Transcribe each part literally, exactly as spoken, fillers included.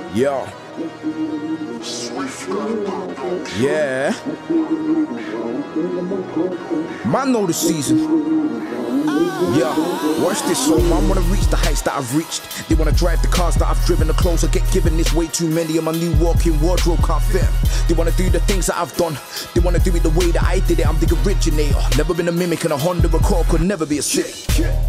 Yo. Yeah. Man know the season. Yeah, watch this, so man wanna reach the heights that I've reached. They wanna drive the cars that I've driven, the clothes I get given. This way too many of my new walk-in wardrobe can't fit. They wanna do the things that I've done. They wanna do it the way that I did it. I'm the originator. Never been a mimic, and a Honda Accord could never be a city.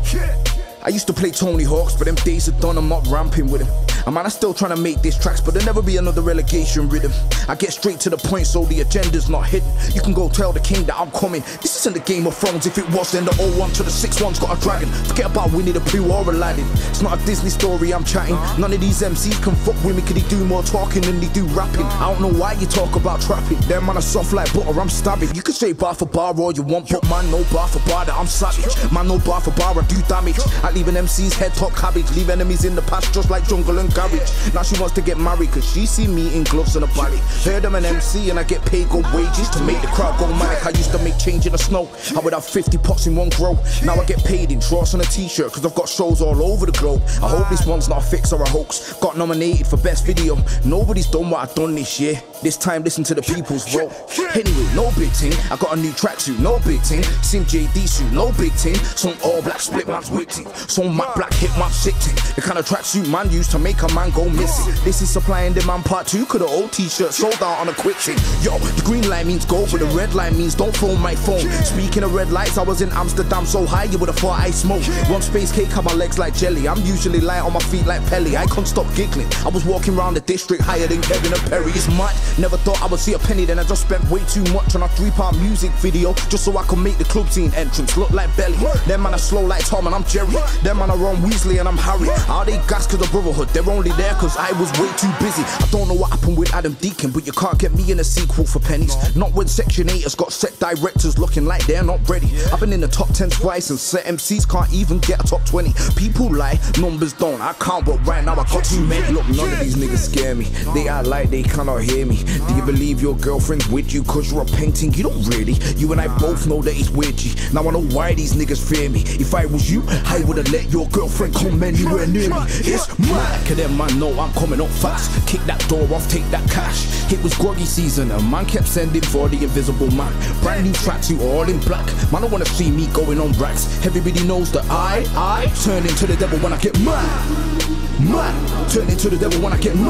I used to play Tony Hawks, but them days are done, I'm not ramping with him. And man, I'm still trying to make these tracks, but there'll never be another relegation rhythm. I get straight to the point, so the agenda's not hidden. You can go tell the king that I'm coming. This isn't the Game of Thrones. If it was, then the oh one to the six one's got a dragon. Forget about Winnie the Pooh or Aladdin. It's not a Disney story I'm chatting. None of these M Cs can fuck with me, cause they do more talking than they do rapping. I don't know why you talk about trapping. Them man are soft like butter, I'm stabbing. You can say bar for bar all you want, but man, no bar for bar that I'm savage. Man, no bar for bar, I do damage. I leave an M C's head top cabbage. Leave enemies in the past just like jungle and garage. Now she wants to get married cause she see me in gloves and a body. Heard I'm an M C and I get paid good wages to make the crowd go manic. I used to make change in the snow. I would have fifty pots in one grow. Now I get paid in shorts and a t-shirt cause I've got shows all over the globe. I hope this one's not a fix or a hoax. Got nominated for best video. Nobody's done what I've done this year. This time listen to the people's vote. Anyway, no big thing. I got a new tracksuit, no big thing. Sim J D suit, no big thing. Some all black split man's whip thing. Some matte black hit man sick thing. The kind of tracksuit man used to make a man go missing. This is supply and demand part two, cause the old t-shirt sold out on a quick thing. Yo, the green line means go, but the red line means don't phone my phone. Speaking of red lights, I was in Amsterdam so high you would've thought I smoked. One space cake had my legs like jelly. I'm usually light on my feet like Pelly. I can't stop giggling. I was walking around the district higher than Kevin and Perry. It's mad. Never thought I would see a penny, then I just spent way too much on a three-part music video just so I could make the club scene entrance look like Belly. Them man are slow like Tom and I'm Jerry. Them man are Ron Weasley and I'm Harry. Are they gas cause of brotherhood? They're only there cause I was way too busy. I don't know what happened with Adam Deacon, but you can't get me in a sequel for pennies. Not when Section eight has got set directors looking like they're not ready. I've been in the top ten twice and set M Cs can't even get a top twenty. People lie, numbers don't. I can't, but right now I got too many. Look, none of these niggas scare me. They act like they cannot hear me. Do you believe your girlfriend's with you cause you're a painting? You don't really. You and I both know that it's weird, G. Now I know why these niggas fear me. If I was you, I would've let your girlfriend come anywhere near me. It's mad, cause them man know I'm coming up fast. Kick that door off, take that cash. It was groggy season and man kept sending for the invisible man. Brand new tracksuit all in black. Man don't wanna see me going on racks. Everybody knows that I, I turn into the devil when I get mad. Mad, turn into the devil when I get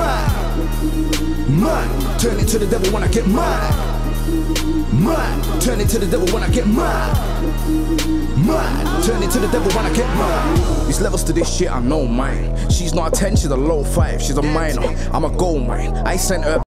mad. Mad, turn into the devil when I get mad. Mad, turn into the devil when I get mad. Mad, turn into the devil when I get mad. There's levels to this shit, I know mine. She's not a ten, she's a low five. She's a minor, I'm a gold mine. I sent her